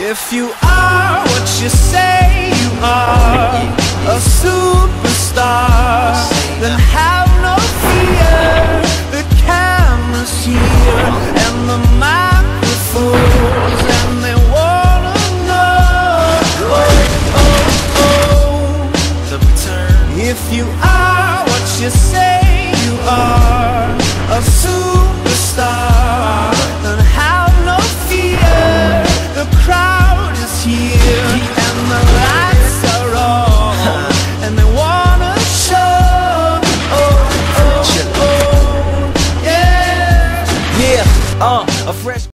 If you are what you say you are, a superstar.